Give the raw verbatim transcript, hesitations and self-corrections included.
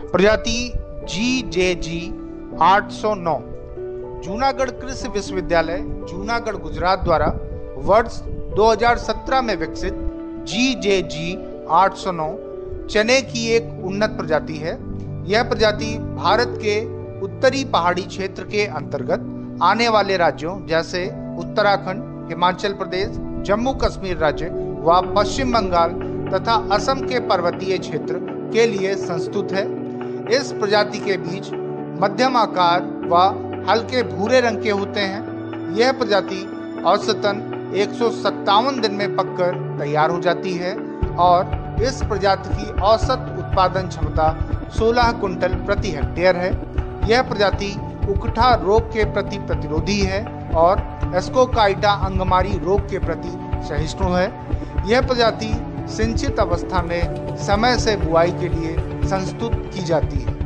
प्रजाति जी जे जी आठ सौ नौ। जूनागढ़ कृषि विश्वविद्यालय जूनागढ़ गुजरात द्वारा वर्ष दो हज़ार सत्रह में विकसित जी जे जी आठ सौ नौ चने की एक उन्नत प्रजाति है। यह प्रजाति भारत के उत्तरी पहाड़ी क्षेत्र के अंतर्गत आने वाले राज्यों जैसे उत्तराखंड, हिमाचल प्रदेश, जम्मू कश्मीर राज्य व पश्चिम बंगाल तथा असम के पर्वतीय क्षेत्र के लिए संस्तुत है। इस प्रजाति के बीज मध्यम आकार व हल्के भूरे रंग के होते हैं। यह प्रजाति औसतन एक सौ सत्तावन दिन में पककर तैयार हो जाती है और इस प्रजाति की औसत उत्पादन क्षमता सोलह कुंटल प्रति हेक्टेयर है। यह प्रजाति उकठा रोग के प्रति प्रतिरोधी है और एस्कोकाइटा अंगमारी रोग के प्रति सहिष्णु है। यह प्रजाति सिंचित अवस्था में समय से बुआई के लिए संस्तुत की जाती है।